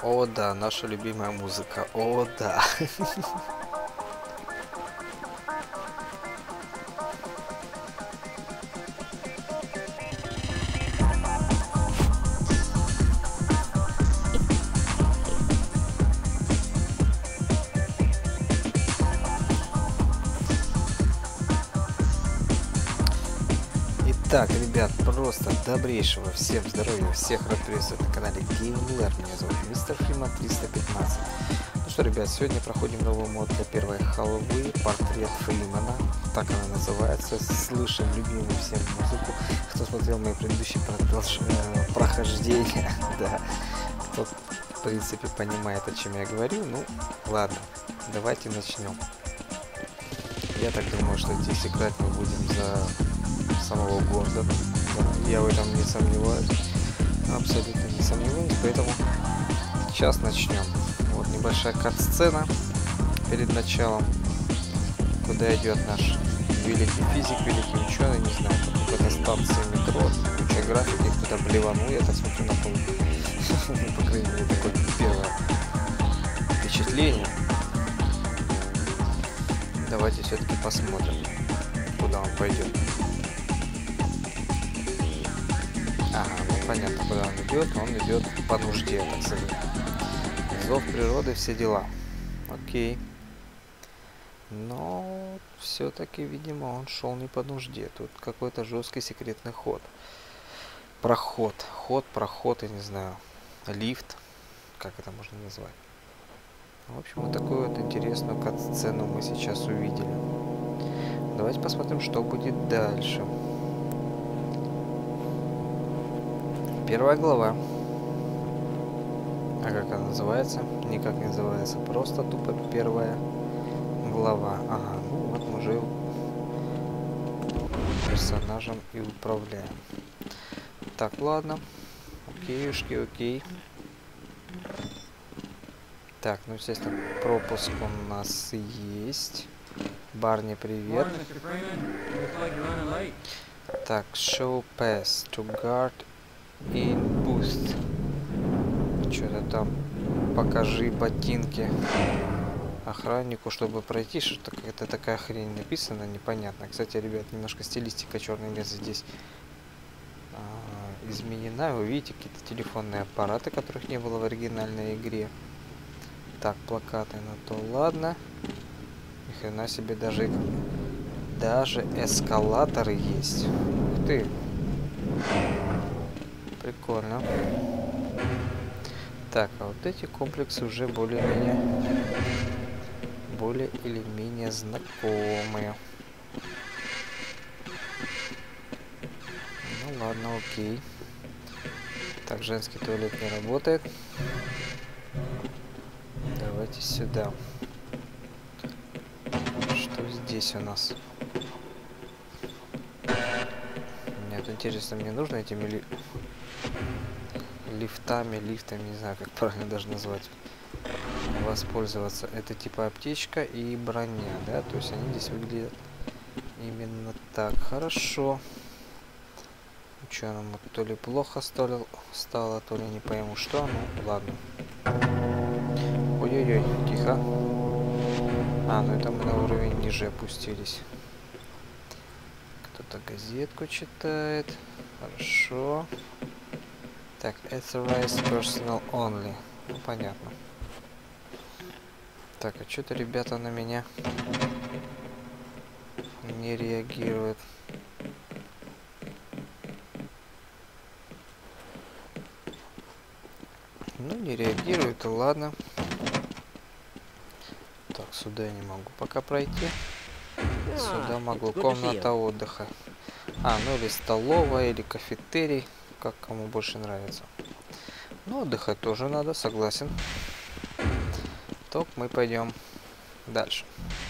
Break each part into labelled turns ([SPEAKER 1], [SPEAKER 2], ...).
[SPEAKER 1] О, да, наша любимая музыка. О, да. Итак, ребят, просто добрейшего всем здоровья, всех рад приветствовать на канале GameLab. Меня зовут Мистер Фрима 315. Ну что, ребят, сегодня проходим новый мод для первой халвы, портрет Фримана. Так она называется. Слышим любимую всем музыку. Кто смотрел мои предыдущие прохождения, да, кто в принципе понимает, о чем я говорю. Ну, ладно, давайте начнем. Я так думаю, что здесь играть мы будем за самого города. Да, я в этом не сомневаюсь. Абсолютно не сомневаюсь. Поэтому сейчас начнем. Вот небольшая кат-сцена перед началом, куда идет наш великий физик, великий ученый, не знаю, какой-то станции метро, куча графики, кто-то блеванул, я так смотрю на пол. По крайней мере, такое первое впечатление. Давайте все-таки посмотрим, куда он пойдет. Ага, ну понятно, куда он идет. Он идет по нужде, так сказать. Зов природы, все дела. Окей. Но все-таки, видимо, он шел не по нужде. Тут какой-то жесткий секретный ход. Проход. Проход, я не знаю. Лифт. Как это можно назвать? В общем, вот такую вот интересную кат-сцену мы сейчас увидели. Давайте посмотрим, что будет дальше. Первая глава. А как она называется? Никак не называется. Просто тупо первая глава. Ага, ну вот мы уже персонажем и управляем. Так, ладно. Окей. Так, ну естественно, пропуск у нас есть. Барни, привет. Так, show pass to guard in boost. Что-то там покажи ботинки охраннику, чтобы пройти. Что-то какая-то такая хрень написана, непонятно. Кстати, ребят, немножко стилистика черной месы здесь изменена. Вы видите какие-то телефонные аппараты, которых не было в оригинальной игре. Так, плакаты на то, ладно. Ни хрена себе, даже эскалаторы есть. Ух ты. Прикольно. Так, а вот эти комплексы уже более или менее знакомые. Ну ладно, окей. Так, женский туалет не работает. Давайте сюда. Что здесь у нас? Мне интересно, мне нужно этими лифтами, не знаю, как правильно даже назвать, воспользоваться. Это типа аптечка и броня, да? То есть они здесь выглядят именно так. Хорошо. Ученому то ли плохо стало, то ли не пойму что. Ну, ладно. Ой-ой-ой, тихо. А, ну это мы на уровень ниже опустились. Кто-то газетку читает. Хорошо. Так, authorized personal only. Ну, понятно. Так, а что-то ребята на меня не реагируют. Ну, не реагируют, и ладно. Так, сюда я не могу пока пройти. Сюда могу. Комната отдыха. А, ну или столовая, или кафетерий. Как кому больше нравится. Ну, отдыхать тоже надо, согласен. Так, мы пойдем дальше.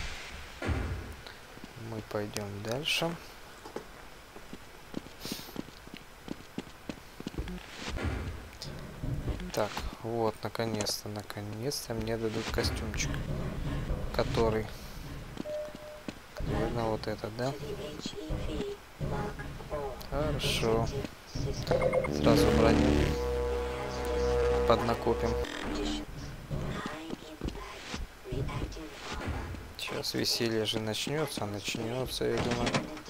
[SPEAKER 1] Так, вот, наконец-то мне дадут костюмчик. Который... Наверное, вот этот, да? Хорошо. Сразу броню. поднакопим. Сейчас веселье же начнется, я думаю.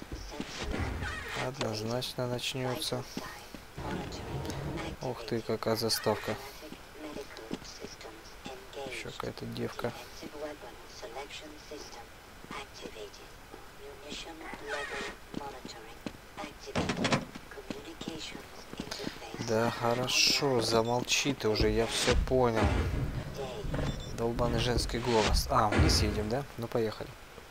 [SPEAKER 1] Однозначно начнется. Ух ты, какая заставка. Еще какая-то девка. Да хорошо, замолчи ты уже, я все понял. Долбаный женский голос. А, вниз едем, да? Ну поехали.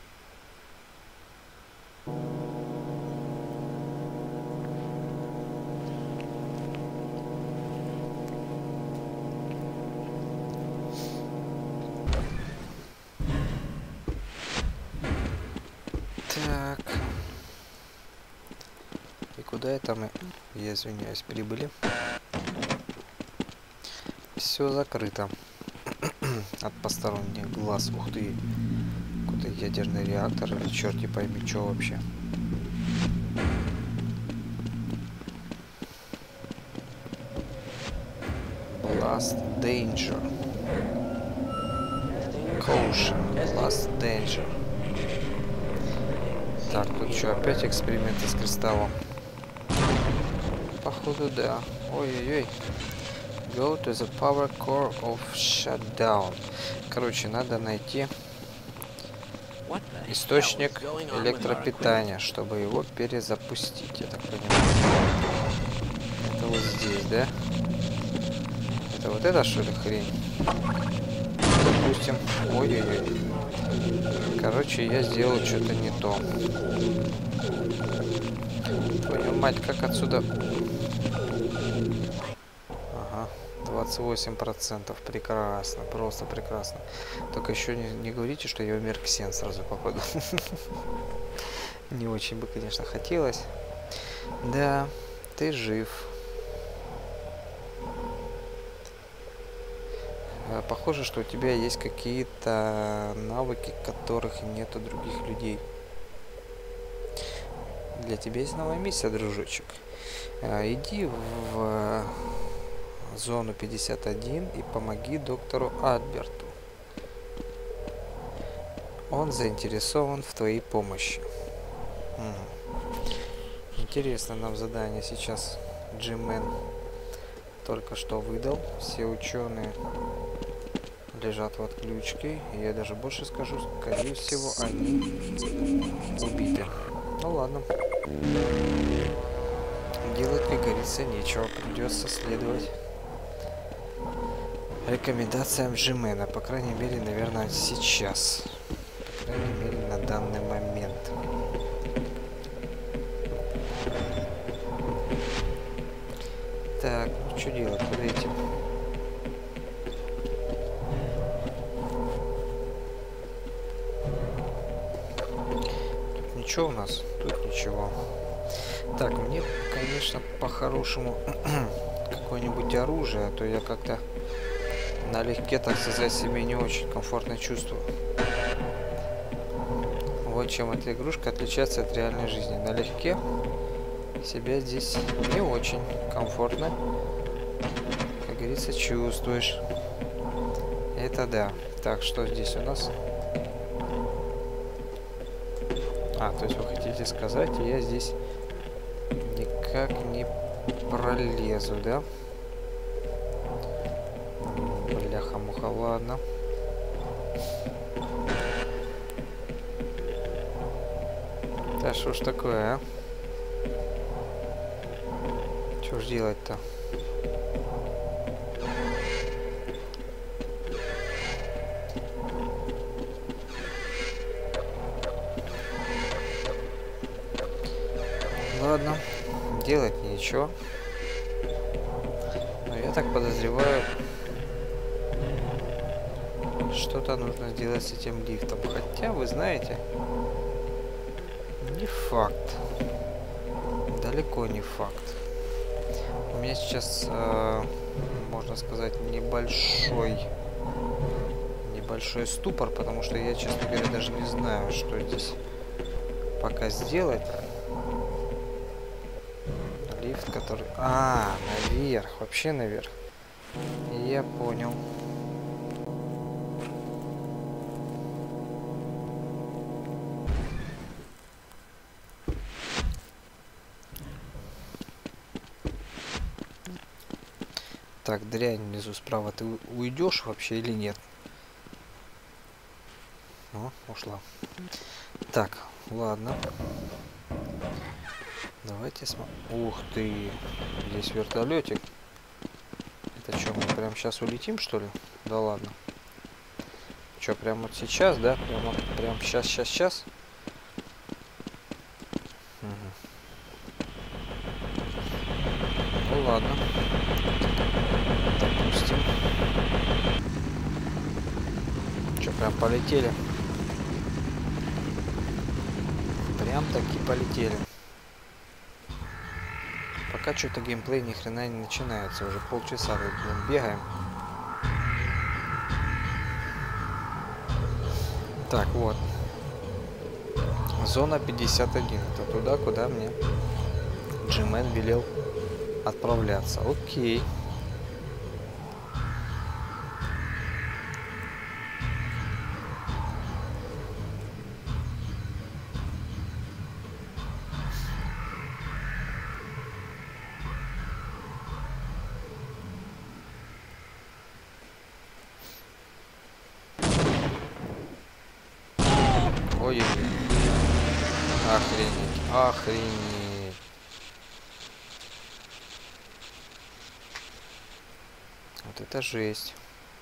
[SPEAKER 1] Так. И куда это мы, я извиняюсь, прибыли? Все закрыто от посторонних глаз. Ух ты, какой-то ядерный реактор или черт не пойми, что вообще. Blast Danger. Caution. Blast Danger. Так, тут что, опять эксперименты с кристаллом? Походу, да. Ой-ой-ой. Go to the power core of shutdown. Короче, надо найти источник электропитания, чтобы его перезапустить, я так понимаю. Это вот здесь, да? Это вот это, что ли, хрень? Допустим. Ой-ой-ой. Короче, я сделал что-то не то. Твою мать, как отсюда... Ага, 28%. Прекрасно, просто прекрасно. Только еще не говорите, что я умер Ксен сразу, походу. Не очень бы, конечно, хотелось. Да, ты жив. Похоже, что у тебя есть какие-то навыки, которых нет у других людей. Для тебя есть новая миссия, дружочек. Иди в зону 51 и помоги доктору Альберту. Он заинтересован в твоей помощи. Интересно нам задание сейчас Джиммен только что выдал. Все ученые лежат в отключке. И я даже больше скажу, скорее всего, они убиты. Ну ладно. Делать, как говорится, нечего. Придется следовать рекомендациям Джимена. По крайней мере, наверное, сейчас. По крайней мере, на данный момент. Так, ну что делать? Куда идти? Тут ничего у нас? Тут ничего. Так, мне, конечно, по-хорошему какое-нибудь оружие, а то я как-то налегке, так сказать, себе не очень комфортно чувствую. Вот чем эта игрушка отличается от реальной жизни. Налегке себя здесь не очень комфортно, как говорится, чувствуешь. Это да. Так, что здесь у нас? А, то есть вы хотите сказать, я здесь никак не пролезу, да? Бляха-муха, ладно. Да что ж такое, а? Что ж делать-то? Ладно, делать ничего. Но я так подозреваю, что-то нужно сделать с этим лифтом. Хотя, вы знаете, не факт. Далеко не факт. У меня сейчас, можно сказать, небольшой ступор, потому что я, честно говоря, даже не знаю, что здесь пока сделать. Лифт, который... А, наверх, вообще наверх. Я понял. Так, дрянь внизу справа. Ты уйдешь вообще или нет? О, ушла. Так, ладно. Давайте смотрим. Ух ты! Здесь вертолетик. Это что, мы прямо сейчас улетим, что ли? Да ладно. Что, прямо вот сейчас, да? Прямо сейчас. Угу. Ну ладно. Допустим. Что, прям полетели? Прям таки полетели. Пока что-то геймплей ни хрена не начинается. Уже полчаса тут бегаем. Так, вот. Зона 51. Это туда, куда мне G-Man велел отправляться. Окей. Ой-ой-ой. Охренеть. Охренеть. Вот это жесть.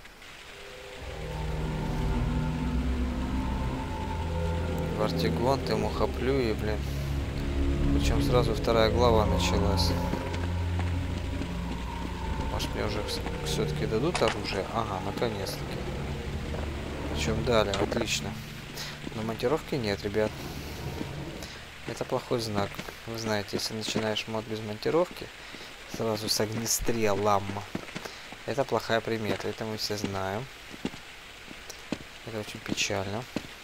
[SPEAKER 1] Вартигон, ты мухоплю и, блин. Причем сразу вторая глава началась. Может, мне уже все-таки дадут оружие? Ага, наконец-таки. Причем дали, отлично. Но монтировки нет, ребят. Это плохой знак. Вы знаете, если начинаешь мод без монтировки, сразу с огнестрелом, это плохая примета. Это мы все знаем. Это очень печально.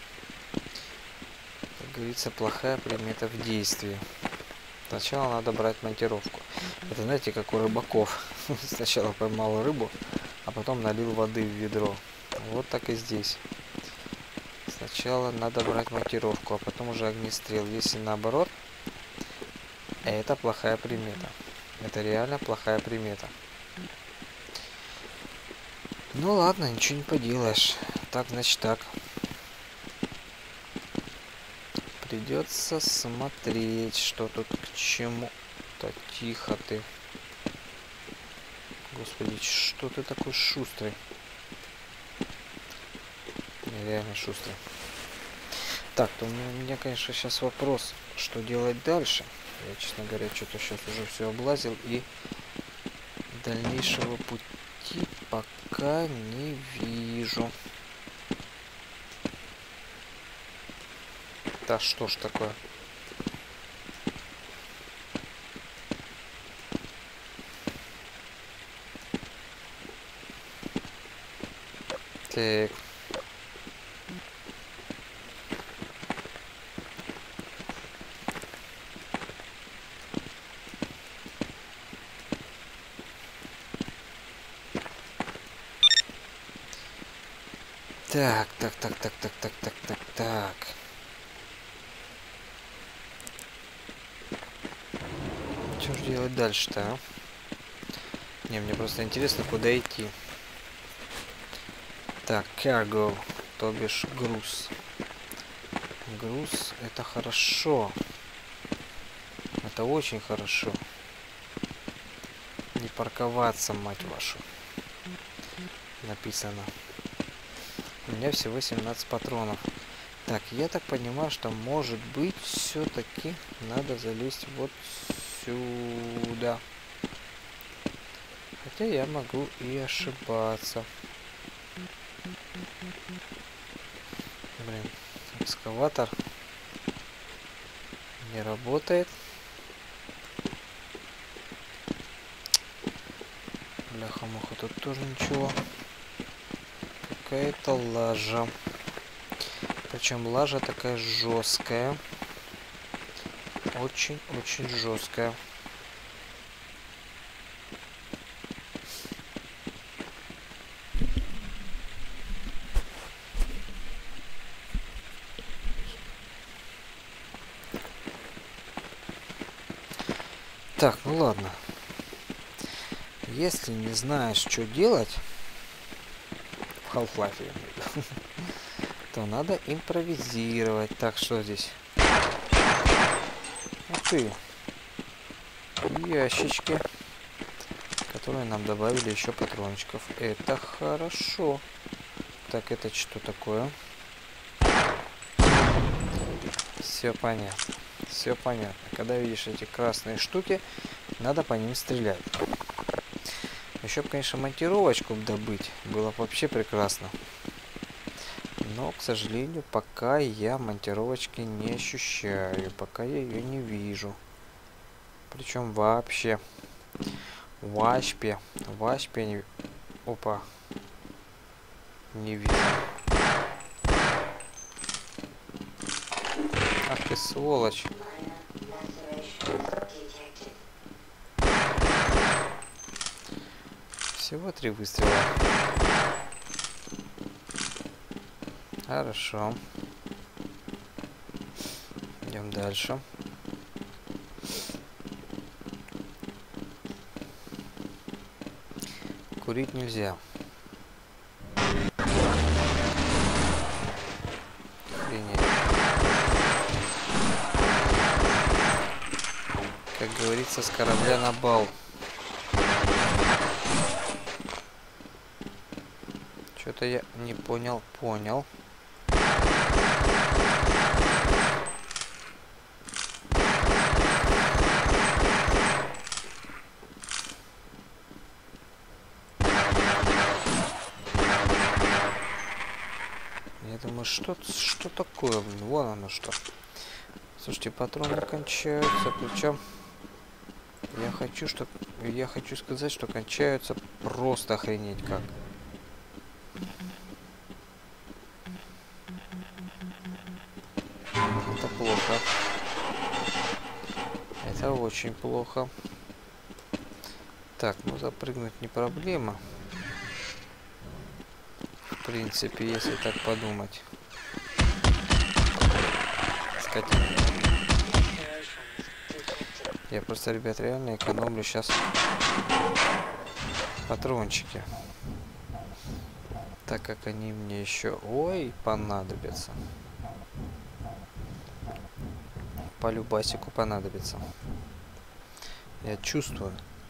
[SPEAKER 1] Как говорится, плохая примета в действии. Сначала надо брать монтировку. Это, знаете, как у рыбаков. Сначала поймал рыбу, а потом налил воды в ведро. Вот так и здесь. Сначала надо брать монтировку, а потом уже огнестрел. Если наоборот, это плохая примета. Это реально плохая примета. Ну ладно, ничего не поделаешь. Так, значит так. Придется смотреть, что тут к чему. Так, тихо ты. Господи, что ты такой шустрый? Реально шустрый. Так, то у меня, конечно, сейчас вопрос, что делать дальше. Я, честно говоря, что-то сейчас уже все облазил и дальнейшего пути пока не вижу. Да что ж такое? Так. Так. Что же делать дальше-то, а? Не, мне просто интересно, куда идти. Так, cargo, то бишь груз. Груз — это хорошо. Это очень хорошо. Не парковаться, мать вашу. Написано. У меня всего 17 патронов. Так, я так понимаю, что может быть все-таки надо залезть вот сюда. Хотя я могу и ошибаться. Блин, экскаватор не работает. Бляха-муха, тут тоже ничего. Какая-то лажа. Причем лажа такая жесткая. Очень жесткая. Так, ну ладно. Если не знаешь, что делать в Half-Life, я имею в виду, то надо импровизировать. Так, что здесь? Ух ты. Ящички, которые нам добавили еще патрончиков. Это хорошо. Так, это что такое? Все понятно. Все понятно. Когда видишь эти красные штуки, надо по ним стрелять. Еще бы, конечно, монтировочку добыть. Было бы вообще прекрасно. Но, к сожалению, пока я монтировочки не ощущаю. Пока я ее не вижу. Причем вообще. Вообще не... Опа. Не вижу. Ах ты сволочь. Всего 3 выстрела. Хорошо. Идем дальше. Курить нельзя. Охренеть. Как говорится, с корабля на бал. Что-то я не понял. Понял. Я думаю, что такое? Вон оно что. Слушайте, патроны кончаются, причем я хочу сказать, что кончаются просто охренеть как. Это плохо. Это очень плохо. Так, ну запрыгнуть не проблема. В принципе, если так подумать. Скотина. Я просто, ребят, реально экономлю сейчас патрончики. Так как они мне еще, ой, понадобятся. По любасику понадобится. Я чувствую.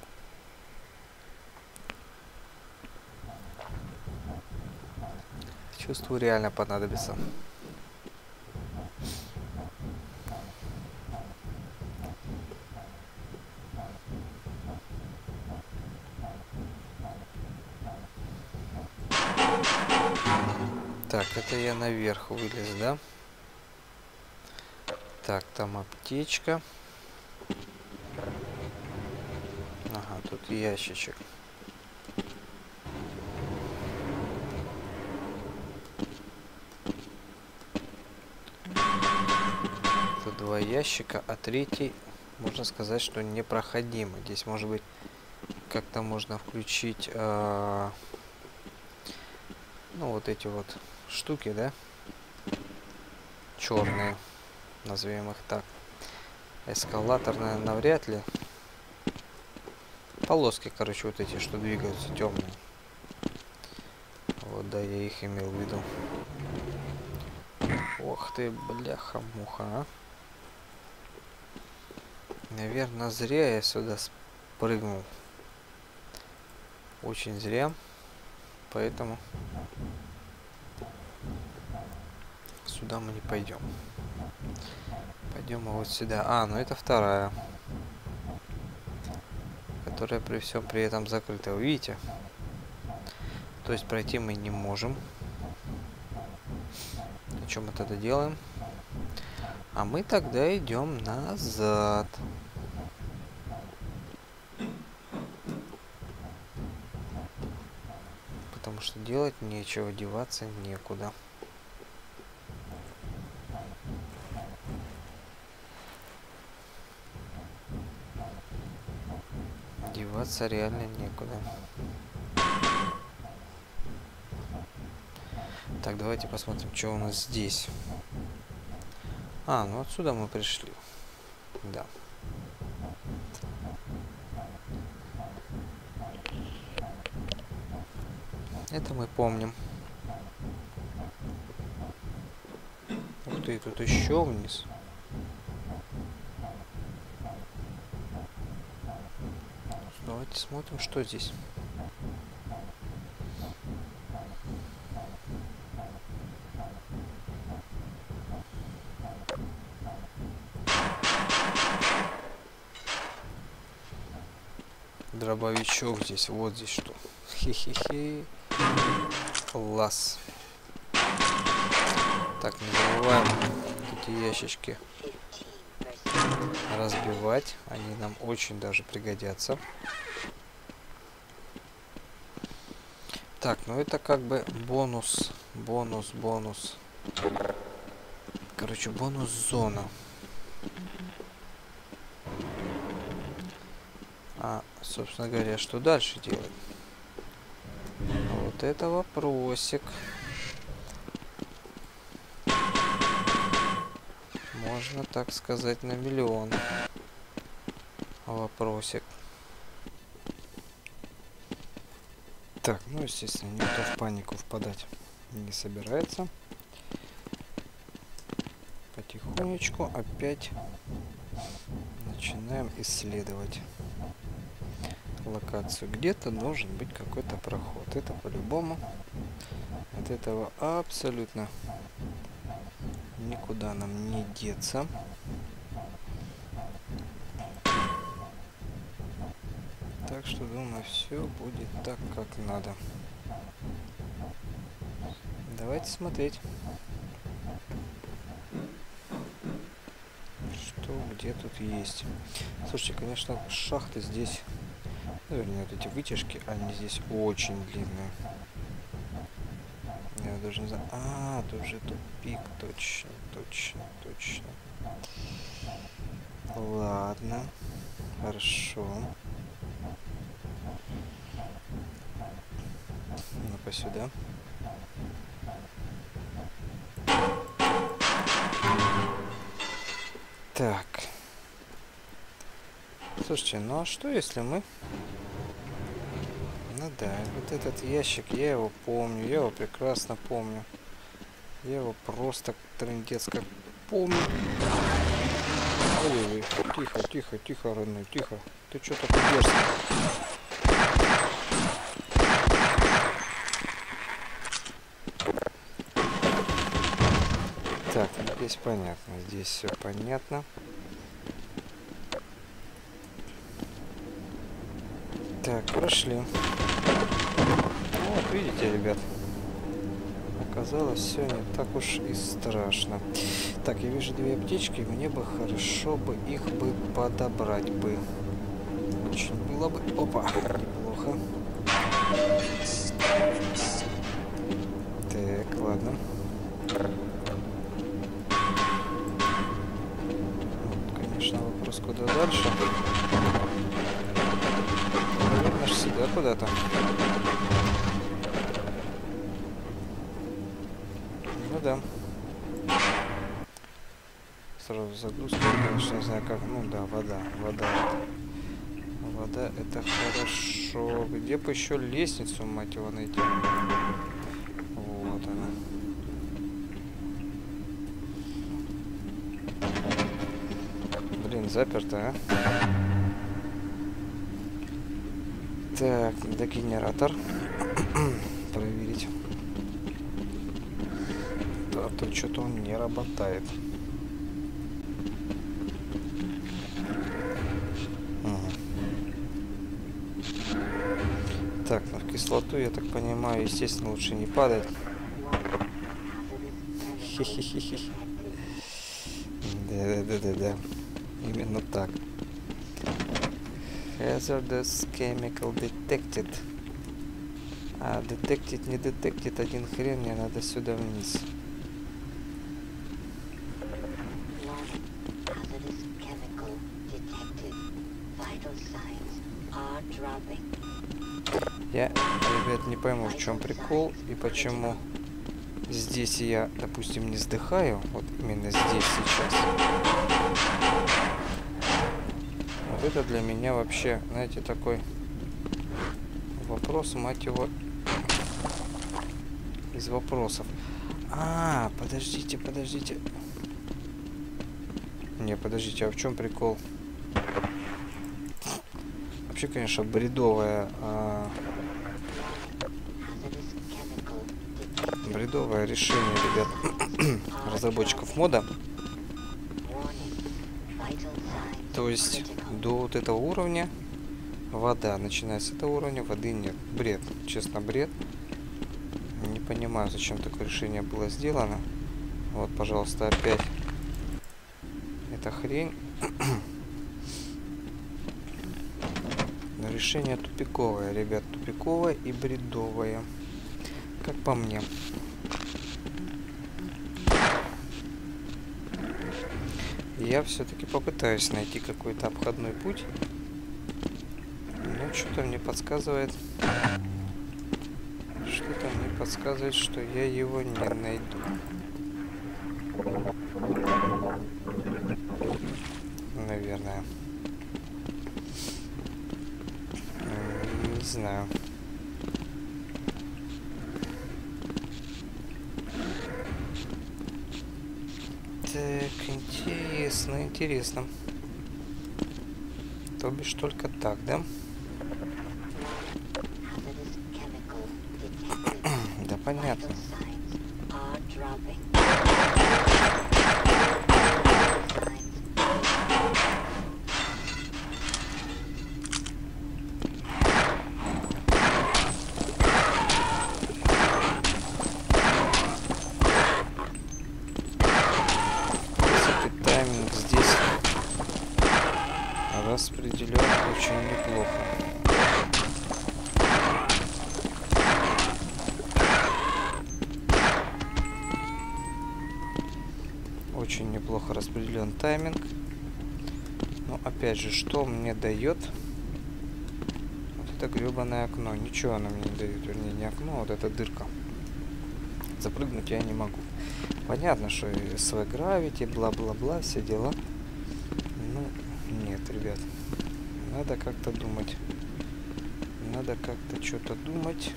[SPEAKER 1] Чувствую, реально понадобится. Так, это я наверх вылез, да? Так, там аптечка. Ага, тут ящичек. Тут 2 ящика, а 3, можно сказать, что непроходимый. Здесь, может быть, как-то можно включить, ну, вот эти вот штуки, да? Черные, назовем их так. Эскалатор, наверное, навряд ли. Полоски, короче, вот эти, что двигаются, темные. Вот, да, я их имел в виду. Ох ты, бляха-муха, а. Наверное, зря я сюда спрыгнул. Очень зря. Поэтому сюда мы не пойдем. Пойдем вот сюда. А, ну это вторая. Которая при всем при этом закрыта. Вы видите? То есть пройти мы не можем. Что мы тогда делаем? А мы тогда идем назад. Потому что делать нечего, деваться некуда. Деваться реально некуда. Так, давайте посмотрим, что у нас здесь. А, ну отсюда мы пришли. Да. Это мы помним. Ух ты, тут еще вниз. Давайте смотрим, что здесь. Дробовичок здесь, вот здесь что. Хе-хе-хе. Класс. Так, не забываем эти ящички разбивать. Они нам очень даже пригодятся. Так, ну это как бы бонус. Короче, бонус зона. А, собственно говоря, что дальше делать? Вот это вопросик. Можно так сказать на миллион. Вопросик. Так, ну естественно, никто в панику впадать не собирается. Потихонечку опять начинаем исследовать локацию. Где-то должен быть какой-то проход. Это по-любому. От этого абсолютно никуда нам не деться. Так что, думаю, все будет так, как надо. Давайте смотреть, что где тут есть. Слушайте, конечно, шахты здесь, ну, вернее, вот эти вытяжки, они здесь очень длинные. Я даже не знаю. А, тут же тупик, точно. Ладно, хорошо. Ну-ка сюда. Так. Слушайте, ну а что если мы... Ну да, вот этот ящик, я его помню, я его прекрасно помню. Я его просто трындец как помню. Ой, тихо, родной, тихо. Ты что такой дерзкий? Так, здесь понятно, здесь все понятно. Так, прошли. Вот, видите, ребят, оказалось все не так уж и страшно. Так, я вижу две аптечки, мне бы хорошо бы их бы подобрать бы. Очень было бы... Опа, неплохо. Так, ладно. Вот, конечно, вопрос, куда дальше. Наверное, сюда куда-то. Ну да. Сразу загрузка, конечно, не знаю как. Ну да, вода. Вода это хорошо. Где бы еще лестницу, мать его, найти? Вот она. Блин, заперто, а? Так, надо генератор проверить. Да, то что-то он не работает. Так, ну в кислоту, я так понимаю, естественно, лучше не падать. Хе-хе-хе-хе. Да. Именно так. Hazardous chemical detected. А, detected, не detected, один хрен, мне надо сюда вниз. Я, ребят, не пойму, в чем прикол и почему здесь я, допустим, не сдыхаю. Вот именно здесь сейчас. Вот это для меня вообще, знаете, такой вопрос, мать его, из вопросов. А, подождите, подождите. Не, подождите, а в чем прикол? Вообще, конечно, бредовое, бредовое решение, ребят, разработчиков мода. То есть до вот этого уровня вода, начиная с этого уровня воды нет. Бред, честно, бред. Не понимаю, зачем такое решение было сделано. Вот, пожалуйста, опять эта хрень. Но решение тупиковое, ребят, тупиковое и бредовое, как по мне. Я все-таки попытаюсь найти какой-то обходной путь. Но что-то мне подсказывает, что я его не найду. Наверное. Не знаю. Так, интересно, интересно. То бишь только так, да? Да, понятно. Тайминг здесь распределен очень неплохо. Очень неплохо распределен тайминг. Но опять же, что мне дает вот это гребаное окно? Ничего оно мне не дает, вернее, не окно, а вот эта дырка. Запрыгнуть я не могу. Понятно, что SV Gravity, бла-бла-бла, все дела. Ну, нет, ребят. Надо как-то думать. Надо как-то что-то думать.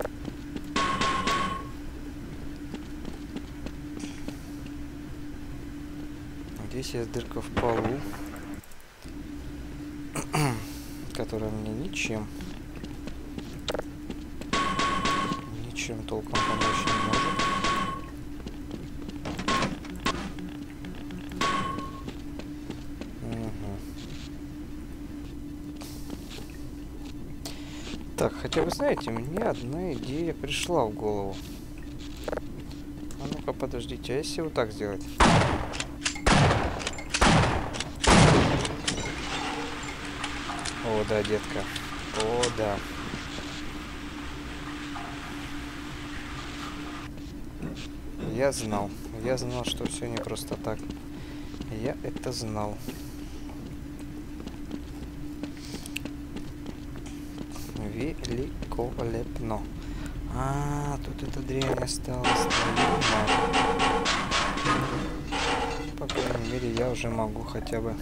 [SPEAKER 1] Здесь есть дырка в полу, которая мне ничем толком помочь не может. Так, хотя вы знаете, мне одна идея пришла в голову. А ну-ка, подождите, а если вот так сделать? О, да, детка. О, да. Я знал, что все не просто так. Я это знал. Великолепно. А, тут эта дрянь осталась. По крайней мере, я уже могу хотя бы...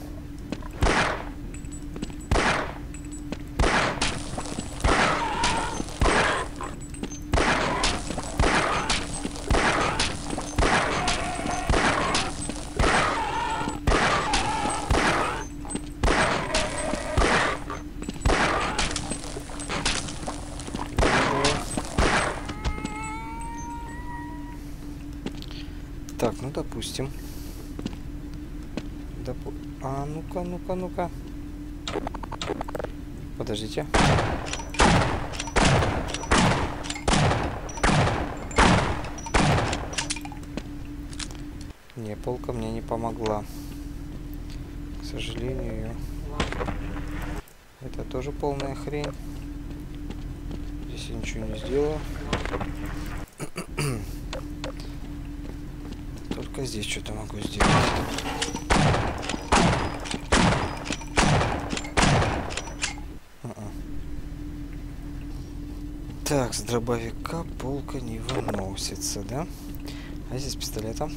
[SPEAKER 1] Так, ну допустим. А ну-ка, ну-ка, ну-ка. Подождите. Не, полка мне не помогла. К сожалению. Это тоже полная хрень. Здесь я ничего не сделаю. Только здесь что-то могу сделать. Так, с дробовика полка не выносится, да? А здесь пистолетом?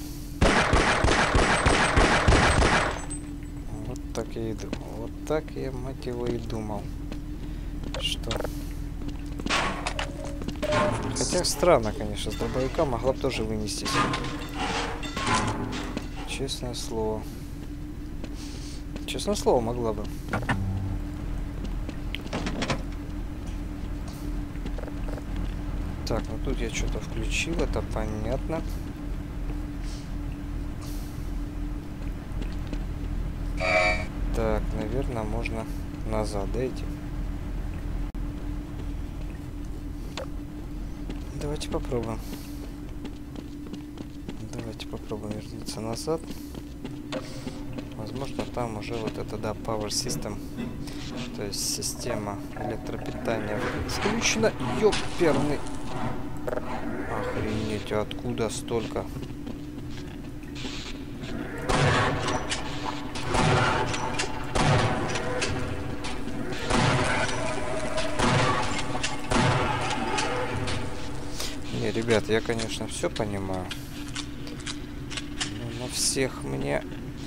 [SPEAKER 1] Вот так я и думал. Вот так я, мать его, и думал. Что Хотя странно, конечно, с дробовика могла бы тоже вынестись. Честное слово. Честное слово, могла бы. Так, ну тут я что-то включил, это понятно. Так, наверное, можно назад дойти. Давайте попробуем. Давайте попробуем вернуться назад. Возможно, там уже вот это, да, Power System. То есть система электропитания включена. Ёперный. Охренеть, откуда столько? Не, ребят, я, конечно, все понимаю. Но на всех мне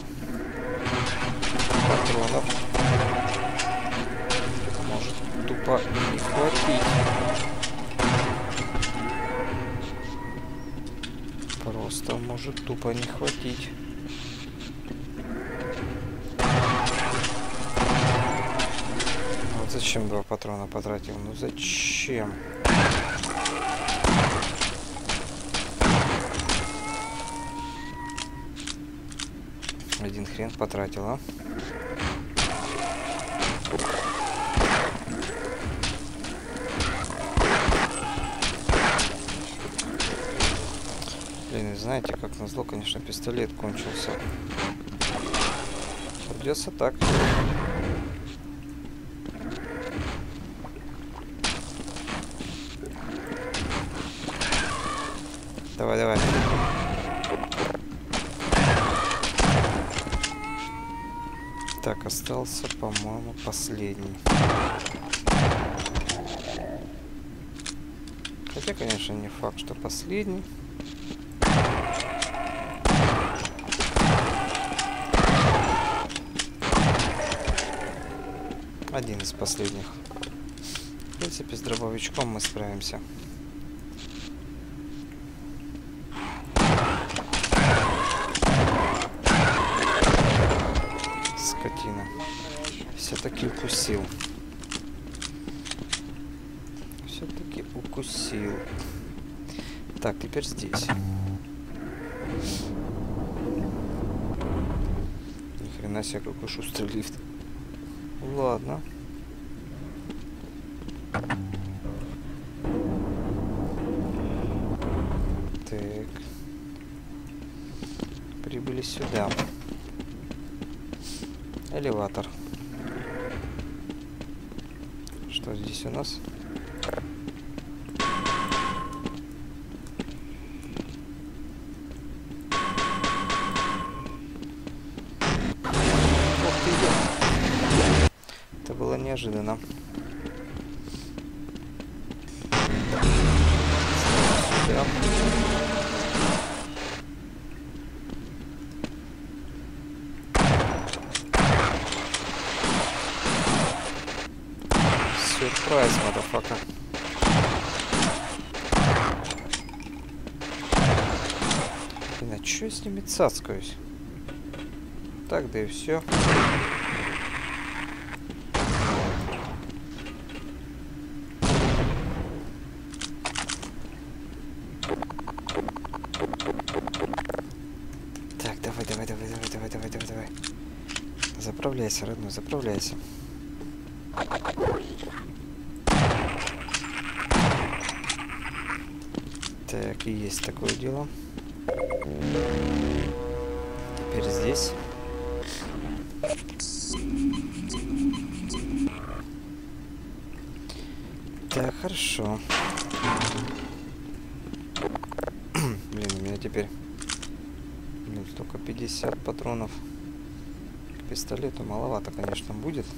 [SPEAKER 1] патронов может тупо не хватить. Просто может тупо не хватить. Вот зачем 2 патрона потратил? Ну зачем? Один хрен потратил, а? Блин, и знаете, как назло, конечно, пистолет кончился. Придется так. Давай, давай. Так, остался, по-моему, последний. Хотя, конечно, не факт, что последний. Один из последних. В принципе, с дробовичком мы справимся. Скотина. Все-таки укусил. Все-таки укусил. Так, теперь здесь. Ни хрена себе, какой шустрый лифт. Ладно. Так. Прибыли сюда. Элеватор. Что здесь у нас? Это было неожиданно. Сюда. Сюрприз, мадафака. Блин, а чё я с ними цацкаюсь? Так, да и все. Так, давай. Заправляйся, родной, заправляйся. Так, и есть такое дело. Теперь здесь. Так, хорошо. Блин, у меня теперь... Блин, только 50 патронов. К пистолету маловато, конечно, будет.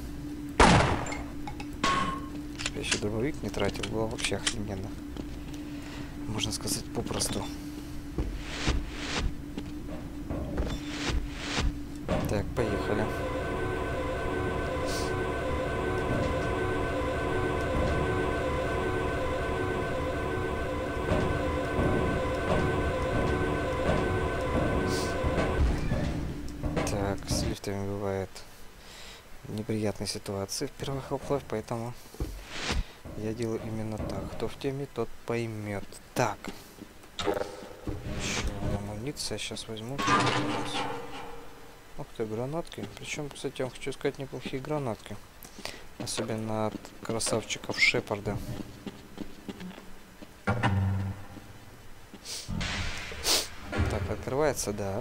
[SPEAKER 1] Я еще дробовик не тратил, было вообще охрененно. Можно сказать, попросту. Так, поехали. местами бывают неприятные ситуации в первых Half-Life, поэтому я делаю именно так. Кто в теме, тот поймет. Так. Еще амуниция. Сейчас возьму. Ух ты, гранатки. Причем, кстати, я хочу сказать, неплохие гранатки. Особенно от красавчиков Шепарда. Так, открывается, да.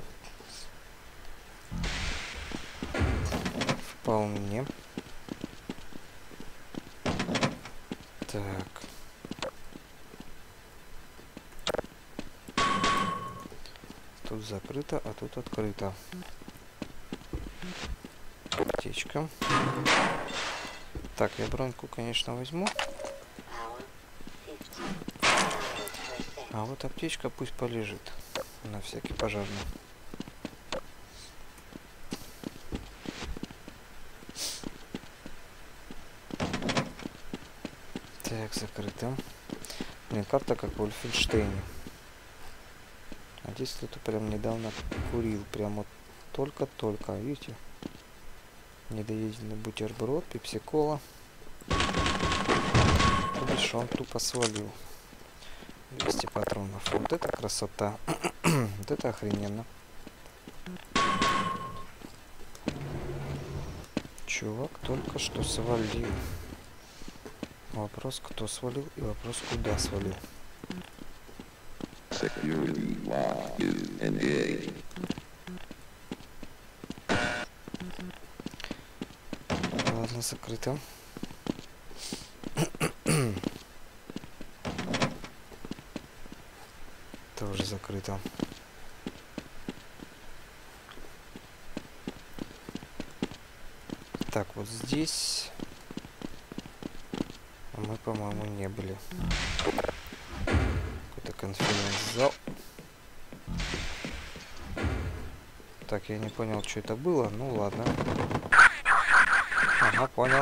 [SPEAKER 1] Вполне. Так. Тут закрыто, а тут открыто. Аптечка. Так, я броньку, конечно, возьму. А вот аптечка пусть полежит. На всякий пожарный. Так, закрыто. Блин, карта как в Вольфенштейне. А здесь кто-то прям недавно курил. Прям вот только-только. Видите? Недоеденный бутерброд, пепси-кола. Видишь, он тупо свалил. 200 патронов. Вот это красота. Вот это охрененно. Чувак только что свалил. Вопрос, кто свалил, и вопрос, куда свалил.
[SPEAKER 2] Security lock is engaged.
[SPEAKER 1] Ладно, закрыто. Тоже закрыто. Так, вот здесь мы, по-моему, не были. Какой-то конференц-зал. Так, я не понял, что это было. Ну, ладно. Ага, понял.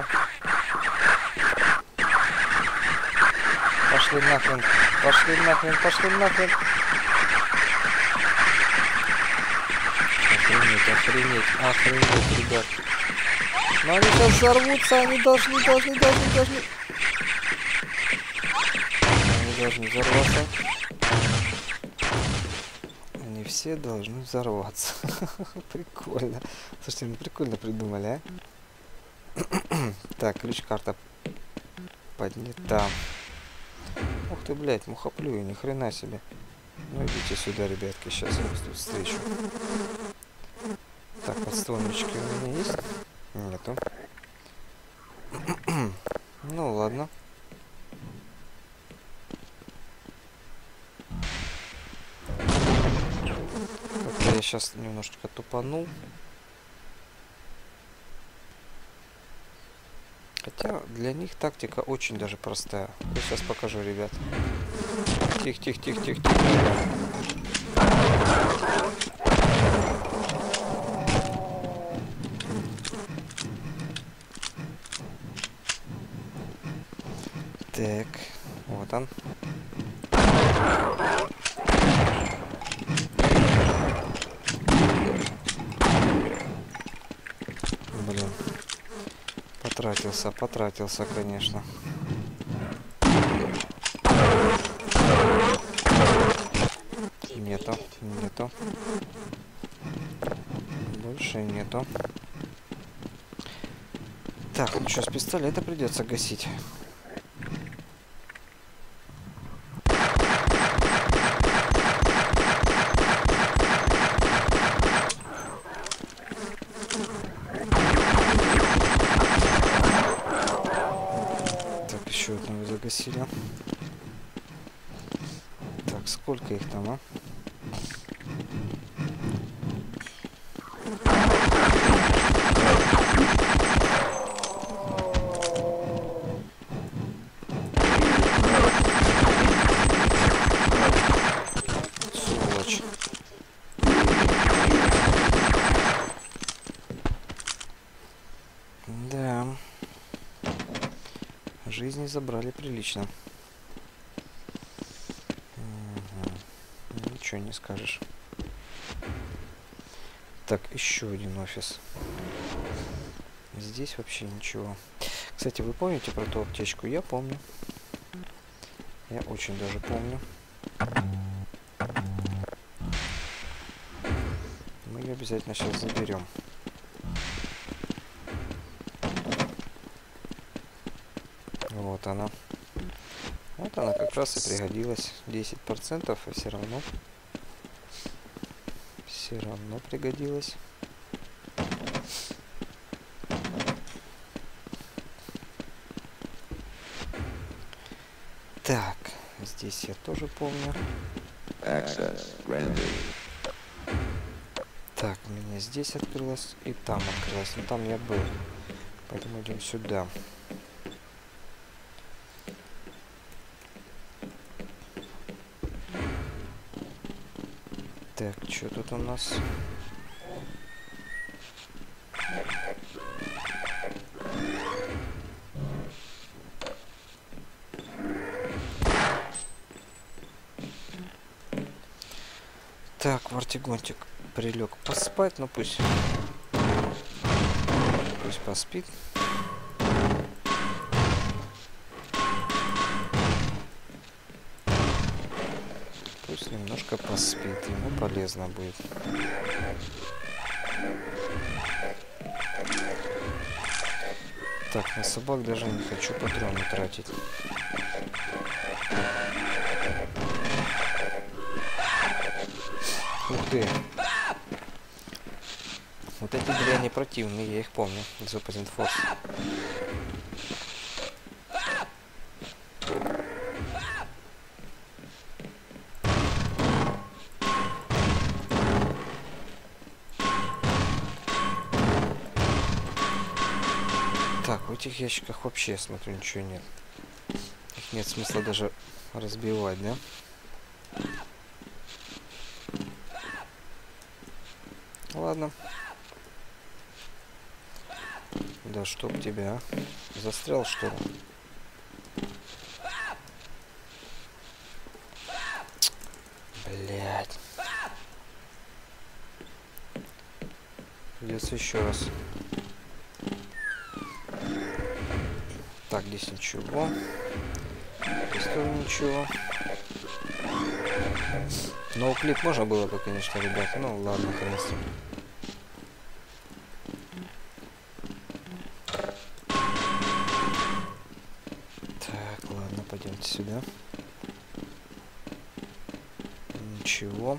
[SPEAKER 1] Пошли нахрен. Пошли нахрен, пошли нахрен. Охренеть, охренеть, охренеть, ребят. Но они сейчас взорвутся, они должны. Они должны взорваться. Они все должны взорваться. Прикольно. Слушайте, ну прикольно придумали, а? Так, ключ-карта поднята. Ух ты, блядь, мухоплюю, ни хрена себе. Ну идите сюда, ребятки, сейчас я вас тут встречу. Так, подствольнички у меня есть? Нету. Ну ладно. Как-то я сейчас немножечко тупанул. Хотя для них тактика очень даже простая. Я сейчас покажу, ребят. Тихо. Так, вот он. Блин. Потратился, конечно. Нету. Больше нету. Так, ну что, с пистолета придется гасить. Так, еще одного загасили. Так, сколько их там, а? Сволочь. Да. Жизни забрали прилично. Ничего не скажешь. Так, еще один офис. Здесь вообще ничего. Кстати, вы помните про ту аптечку? Я помню. Я очень даже помню. Мы ее обязательно сейчас заберем. Вот она. Вот она как раз и пригодилась. 10%, и все равно пригодилась. Так, здесь я тоже помню.
[SPEAKER 2] Access granted.
[SPEAKER 1] Так, у меня здесь открылось и там открылось. Но там я был. Поэтому идем сюда. Так, что тут у нас? Так, Вартигончик прилег поспать, ну пусть поспит. Пусть немножко поспит, ему полезно будет. Так, на собак даже не хочу патроны тратить. Ух ты! Вот эти дряни противные, я их помню из Opposing Force. Так, в этих ящиках вообще, я смотрю, ничего нет. Их нет смысла даже разбивать, да? Ладно. Да чтоб тебя. Застрял, что ли? Блять. Придется еще раз. Так, здесь ничего. Здесь тоже ничего. Ноуклип можно было бы, конечно, ребят. Ну ладно, конечно. Так, ладно, пойдемте сюда. Ничего.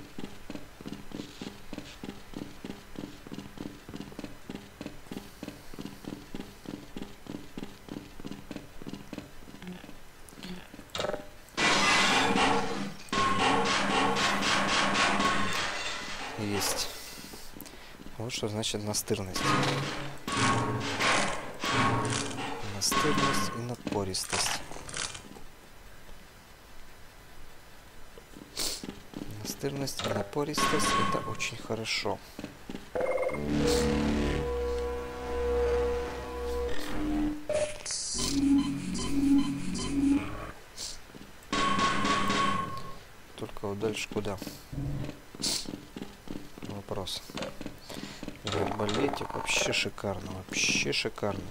[SPEAKER 1] Есть. Вот что значит настырность. Настырность и напористость. Настырность и напористость — это очень хорошо. Только вот дальше куда? Вопрос. Арбалетик вообще шикарно, вообще шикарно.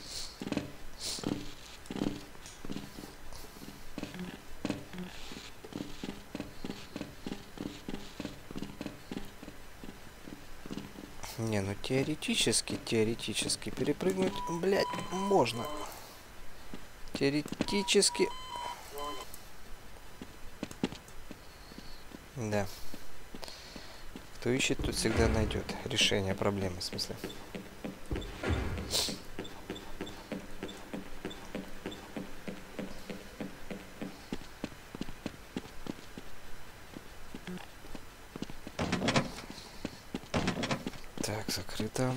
[SPEAKER 1] Не, ну теоретически перепрыгнуть, блядь, можно. Теоретически. Да. Кто ищет, тут всегда найдет решение проблемы, в смысле. Так, закрыто.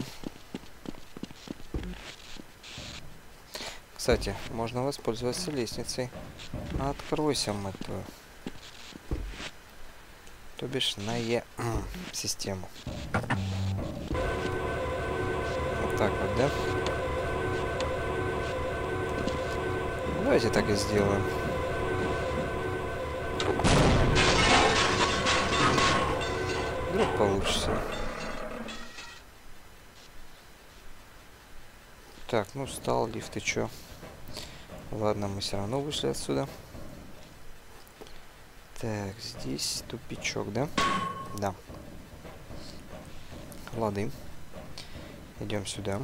[SPEAKER 1] Кстати, можно воспользоваться лестницей. Откройся, мать твою. То бишь на систему. Вот так вот, да? Давайте так и сделаем. Вдруг получится. Так, ну встал лифт, и чё? Ладно, мы все равно вышли отсюда. Так, здесь тупичок, да? Да. Лады. Идем сюда.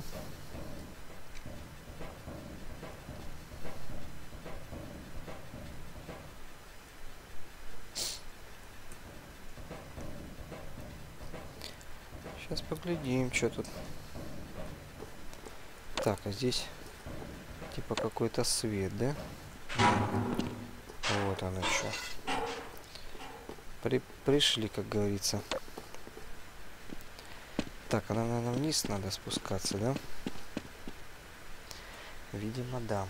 [SPEAKER 1] Сейчас поглядим, что тут. Так, а здесь типа какой-то свет, да? Вот оно что. Пришли, как говорится. Так, а нам, наверное, вниз надо спускаться, да? Видимо, да.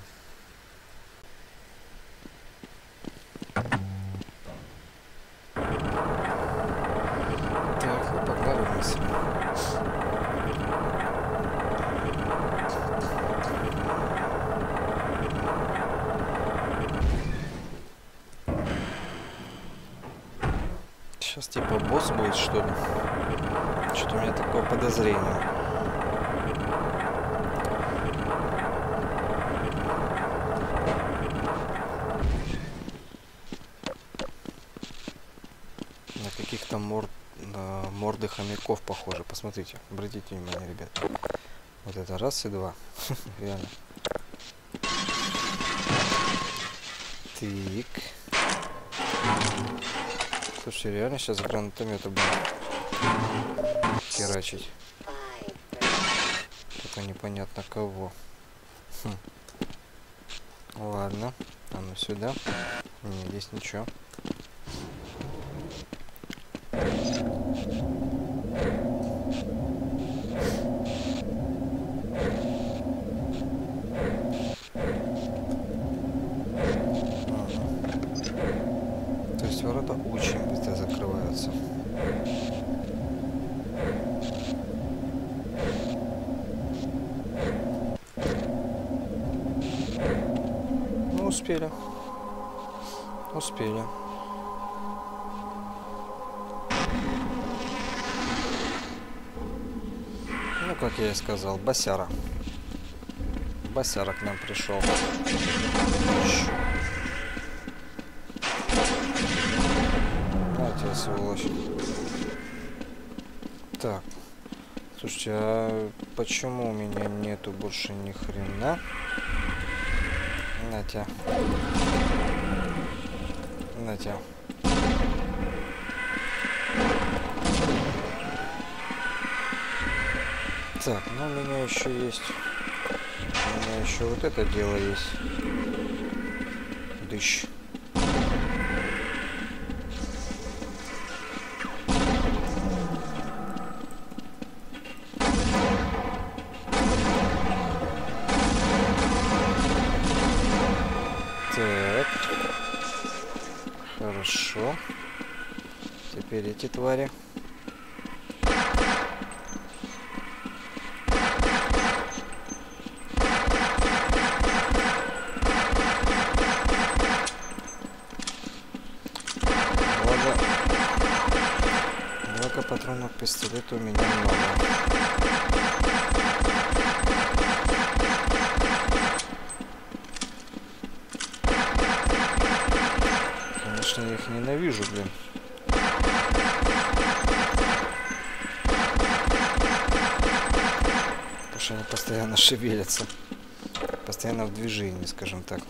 [SPEAKER 1] Так, ну погнали вниз. Сейчас типа босс будет, что ли? Что-то у меня такое подозрение. На каких-то морды хомяков похоже. Посмотрите, обратите внимание, ребят. Вот это раз и два. Реально. Так. Слушай, реально сейчас гранатомета будем херачить. Только непонятно кого. Хм. Ладно. А ну сюда. Не, здесь ничего. То есть ворота очень быстро закрываются. Ну, успели. Успели. Ну, как я и сказал, босяра. Босяра к нам пришел. На тебе, сволочь. Так. Слушайте, а почему у меня нету больше ни хрена? На тебя. На тебя. Так, ну у меня еще есть. У меня еще вот это дело есть. Дыщ. Так. Хорошо. Теперь эти твари. Благо патронов к пистолету у меня много. Конечно, я их ненавижу, блин. Потому что они постоянно шевелятся. Постоянно в движении, скажем так.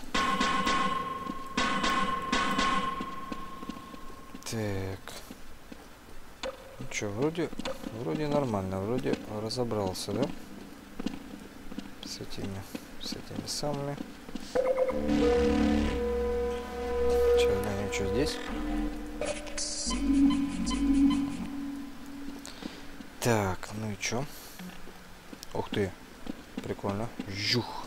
[SPEAKER 1] Так. Ну что, вроде нормально, вроде разобрался, да? С этими самыми. Сейчас глянем, что здесь. Так, ну и чё? Ух ты, прикольно. Жух.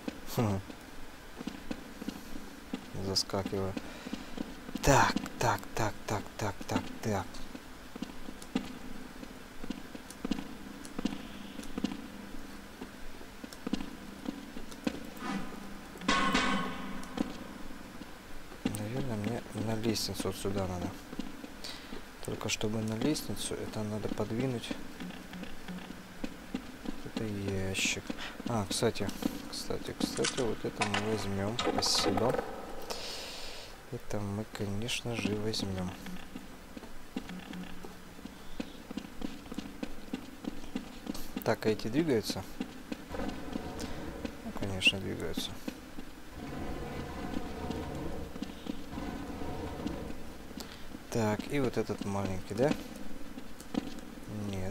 [SPEAKER 1] Заскакиваю. Так. Наверное, мне на лестницу вот сюда надо. Только чтобы на лестницу, это надо подвинуть. Это ящик. А, кстати, вот это мы возьмем. Спасибо. Это мы, конечно же, возьмем. Так, а эти двигаются? Ну, конечно, двигаются. Так, и вот этот маленький, да? Нет.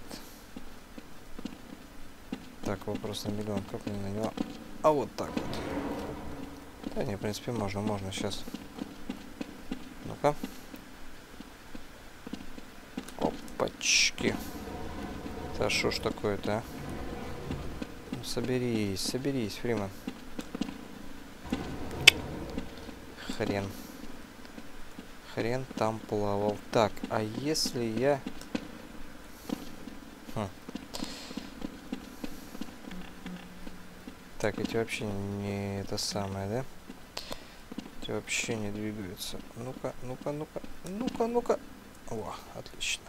[SPEAKER 1] Так, вопрос на миллион. Как мне на него? А вот так вот. Да, не, в принципе, можно сейчас. Ну-ка. Опачки. Да что ж такое-то, а? Ну, соберись, Фриман. Хрен там плавал. Так, а если я... Так, эти вообще не это самое, да? Эти вообще не двигаются. Ну-ка. О, отлично.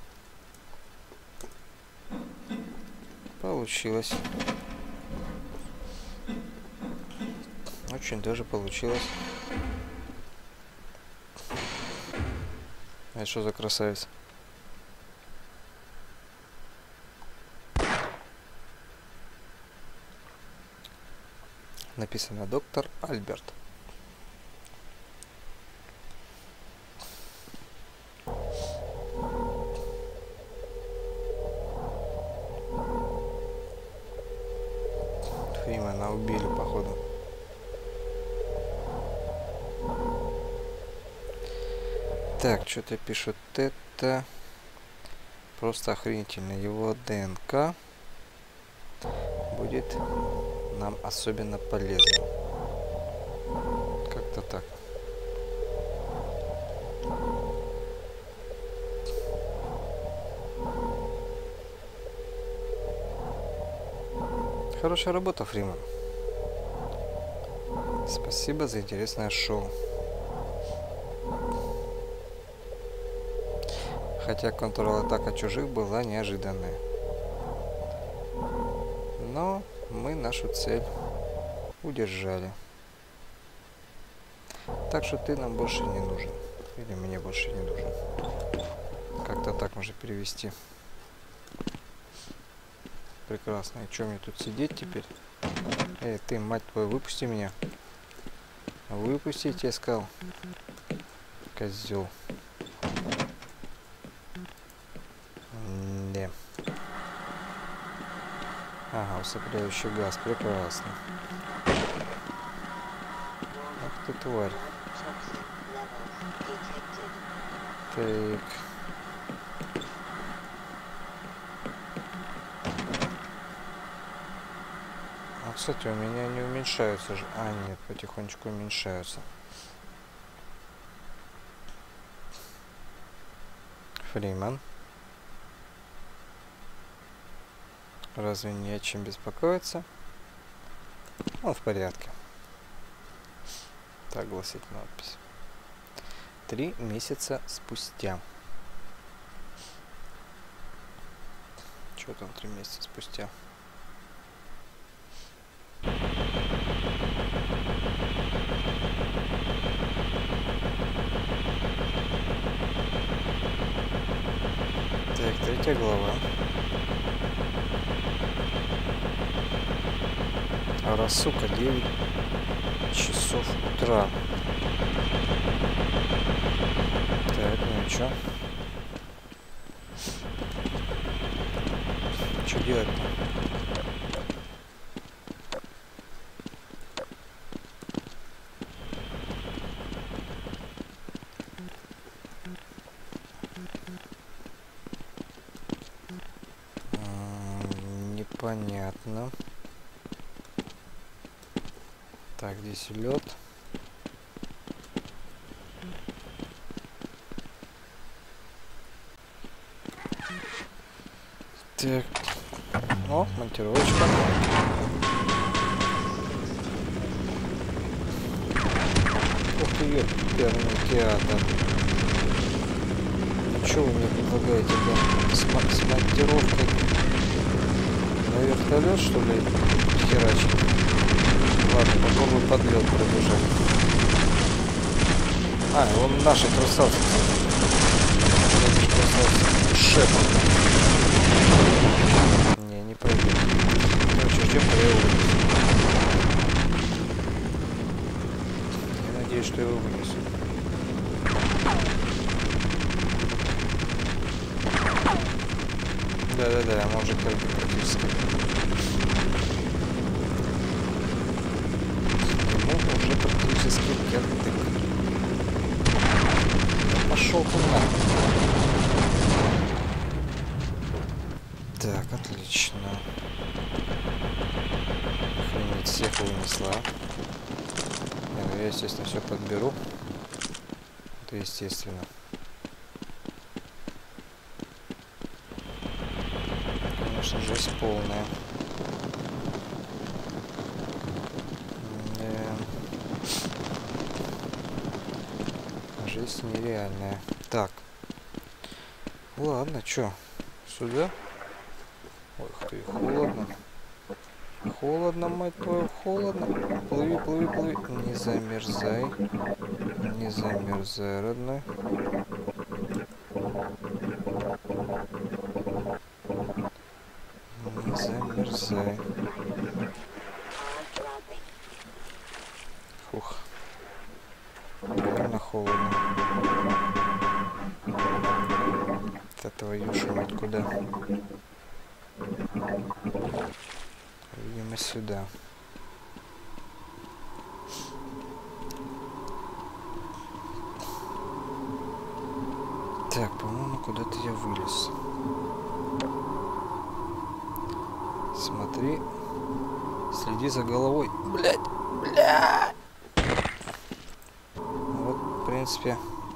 [SPEAKER 1] Получилось. Очень даже получилось. Это что за красавец? Написано доктор Альберт. Фримана убили, походу. Так, что-то пишут. Это просто охренительно. Его ДНК будет нам особенно полезно. Как-то так. Хорошая работа, Фриман. Спасибо за интересное шоу. Хотя контр-атака чужих была неожиданная. Но мы нашу цель удержали. Так что ты нам больше не нужен. Или мне больше не нужен. Как-то так можно перевести. Прекрасно. И что мне тут сидеть теперь? Эй, ты, мать твою, выпусти меня. Выпустите, я сказал. Козел. Не. Ага, усыпляющий газ. Прекрасно. Ах ты, тварь. Так. А, кстати, у меня не уменьшаются же. А, нет, потихонечку уменьшаются. Фриман. Разве не о чем беспокоиться? Он в порядке. Так гласит надпись. 3 месяца спустя. Что там 3 месяца спустя? Так, 3 глава. А раз, сука, 9 часов утра. Так, ну и чё? Что делать-то? Непонятно. Так, здесь лед. Так. О, монтировочка. Ух ты, ёперный театр. Ну что вы мне предлагаете, да? С монтировкой вертолет, что ли, херачит? Ладно, попробую под лед пробежать. А, вон наши красавцы, кстати. Шепот. Не, не пойдет. Короче, ждем, когда его вынесу. Я надеюсь, что его вынесу. Да-да-да, мы уже практически. Ему уже практически кирдык. Пошел туда. Так, отлично. Охренеть, всех вынесла. Не, ну я, естественно, все подберу. Это естественно. Конечно, жесть полная. Жесть нереальная. Так. Ладно, чё? Сюда? Ой, ты, холодно. Холодно, мать твою, холодно. Плыви, плыви, плыви. Не замерзай. Не замерзай, родной. Не замерзай. Фух. Реально холодно. Это твою ж мать куда? Видимо, сюда. Так, по-моему, куда-то я вылез. Смотри. Следи за головой. Блядь! Блядь! Вот, в принципе,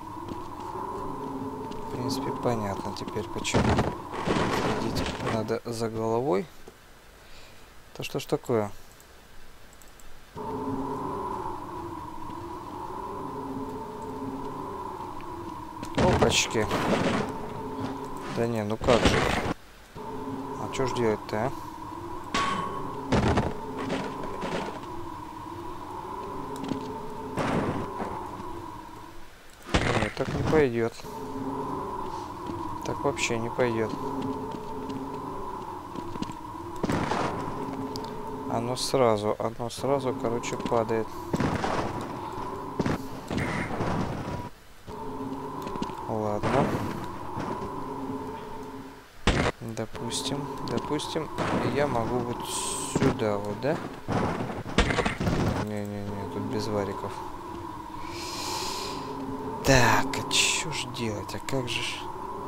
[SPEAKER 1] понятно теперь, почему следить надо за головой. То что ж такое? Опачки. Да не, ну как же. А что ж делать-то, а? Нет, так не пойдет. Так вообще не пойдет. Оно сразу, короче, падает. Ладно. Допустим, я могу вот сюда вот, да? Не-не-не, тут без вариков. Так, а что ж делать? А как же ж...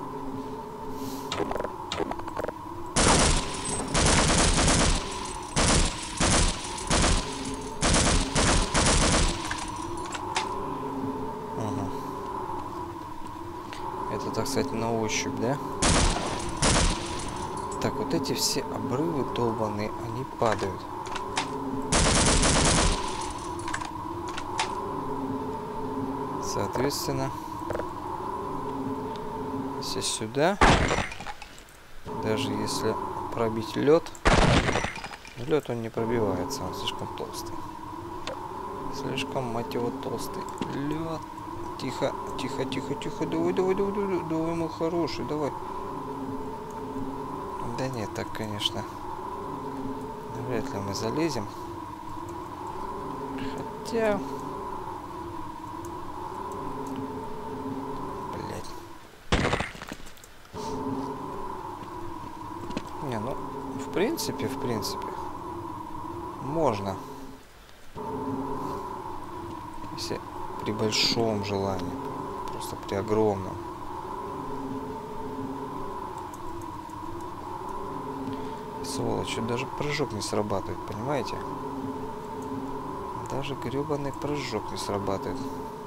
[SPEAKER 1] Это, так сказать, на ощупь, да? Так, вот эти все обрывы долбаные, они падают. Соответственно, если сюда, даже если пробить лед, лед он не пробивается, он слишком толстый. Слишком, мать его, толстый. Лед. Тихо, тихо, тихо, тихо. Давай, давай, давай, давай, давай, мой хороший, давай. Да нет, так, конечно, вряд ли мы залезем. Хотя... Блять. Не, ну, в принципе, можно. Если при большом желании. Просто при огромном. Сволочь, даже прыжок не срабатывает, понимаете? Даже гребаный прыжок не срабатывает.